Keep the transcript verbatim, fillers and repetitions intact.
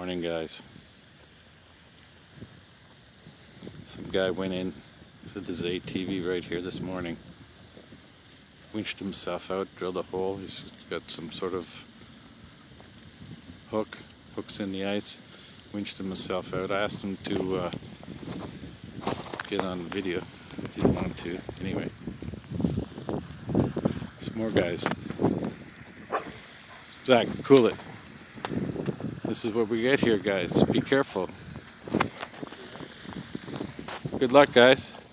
Morning, guys. Some guy went in to this A T V right here this morning, winched himself out, drilled a hole. He's got some sort of hook, hooks in the ice, winched himself out. I asked him to uh, get on video. Didn't want to. Anyway, some more guys. Zach, cool it. This is what we get here, guys. Be careful. Good luck, guys.